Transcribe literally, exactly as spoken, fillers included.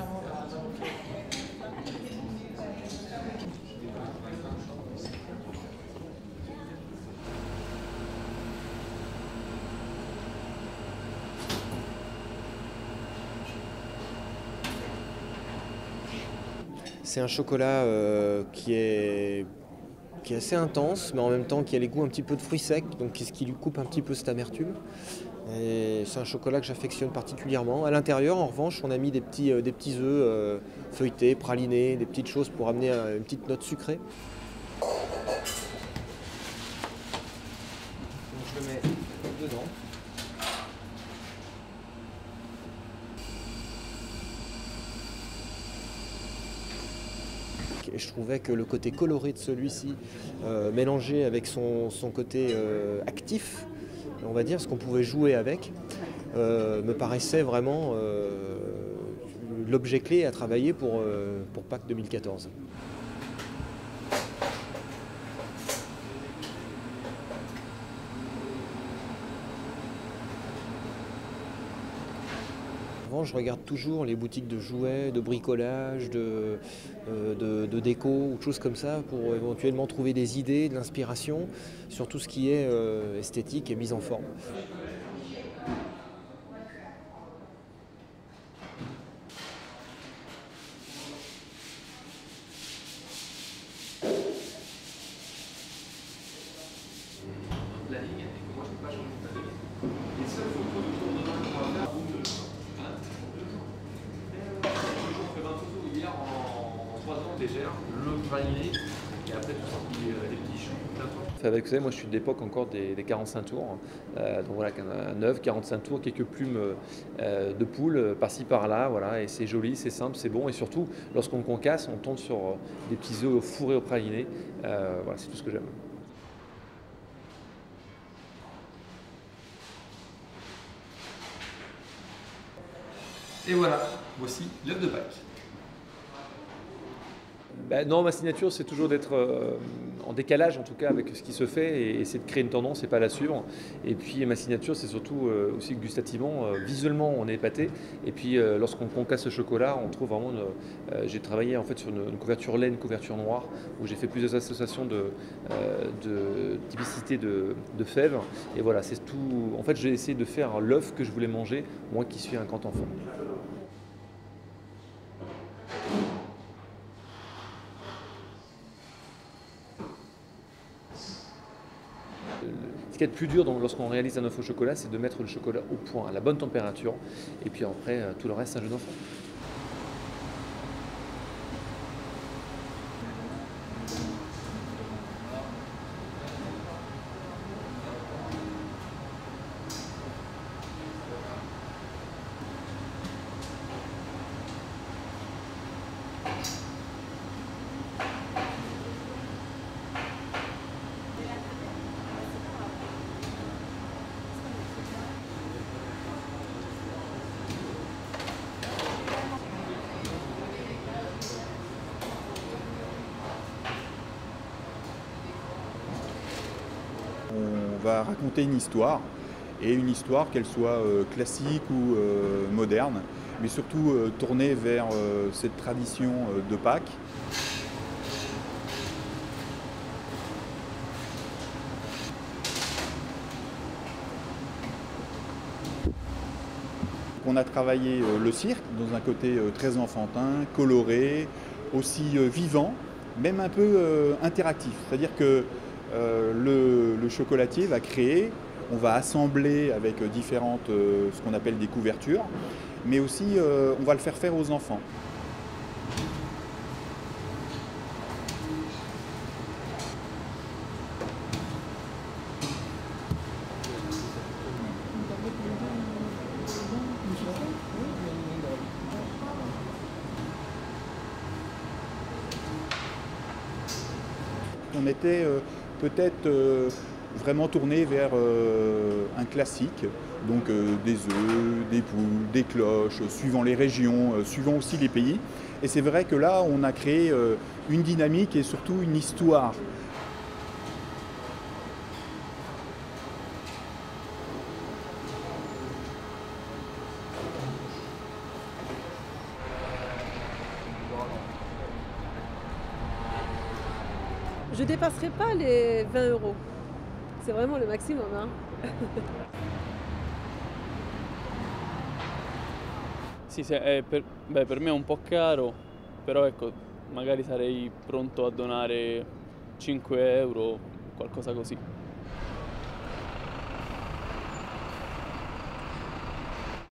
C'est un chocolat euh, qui, est, qui est assez intense, mais en même temps qui a les goûts un petit peu de fruits secs, donc ce qui lui coupe un petit peu cette amertume. Et c'est un chocolat que j'affectionne particulièrement. À l'intérieur, en revanche, on a mis des petits, euh, des petits œufs euh, feuilletés, pralinés, des petites choses pour amener euh, une petite note sucrée. Donc je le mets dedans. Et je trouvais que le côté coloré de celui-ci, euh, mélangé avec son, son côté euh, actif, on va dire, ce qu'on pouvait jouer avec, euh, me paraissait vraiment euh, l'objet clé à travailler pour, euh, pour Pâques deux mille quatorze. Je regarde toujours les boutiques de jouets, de bricolage, de, euh, de, de déco ou de choses comme ça pour éventuellement trouver des idées, de l'inspiration sur tout ce qui est euh, esthétique et mise en forme. La ligne, moi je ne peux pas changer de ligne. Les seules photos de tour de main qu'on va faire, je fais vingt photos hier en trois ans légère, le praliné et après tout ça, les petits choux. Avec, vous savez, moi je suis de l'époque encore des, des quarante-cinq tours, euh, donc voilà, neuf, quarante-cinq tours, quelques plumes euh, de poule par-ci par-là, voilà, et c'est joli, c'est simple, c'est bon, et surtout lorsqu'on concasse, on tombe sur des petits œufs fourrés au praliné, euh, voilà, c'est tout ce que j'aime. Et voilà, voici l'œuf de Pâques. Ben non, ma signature, c'est toujours d'être euh, en décalage, en tout cas, avec ce qui se fait, et essayer de créer une tendance et pas la suivre. Et puis, ma signature, c'est surtout euh, aussi gustativement, euh, visuellement, on est épaté. Et puis, euh, lorsqu'on concasse ce chocolat, on trouve vraiment. Une, euh, j'ai travaillé en fait sur une, une couverture laine, une couverture noire, où j'ai fait plusieurs associations de, euh, de typicité de, de fèves. Et voilà, c'est tout. En fait, j'ai essayé de faire l'œuf que je voulais manger, moi qui suis un grand enfant. Ce qui est le plus dur lorsqu'on réalise un œuf au chocolat, c'est de mettre le chocolat au point, à la bonne température, et puis après, tout le reste, c'est un jeu d'enfant. On va raconter une histoire, et une histoire qu'elle soit euh, classique ou euh, moderne, mais surtout euh, tournée vers euh, cette tradition euh, de Pâques. On a travaillé euh, le cirque dans un côté euh, très enfantin, coloré, aussi euh, vivant, même un peu euh, interactif. C'est-à-dire que euh, le, le chocolatier va créer, on va assembler avec différentes, euh, ce qu'on appelle des couvertures, mais aussi euh, on va le faire faire aux enfants. On était euh, peut-être euh, vraiment tourné vers euh, un classique, donc euh, des œufs, des poules, des cloches, suivant les régions, euh, suivant aussi les pays. Et c'est vrai que là, on a créé euh, une dynamique et surtout une histoire. Je dépasserai pas les vingt euros. C'est vraiment le maximum, hein. Sì, se- è per, beh, per me è un po' caro, però ecco, magari sarei pronto a donare cinque euro, qualcosa così.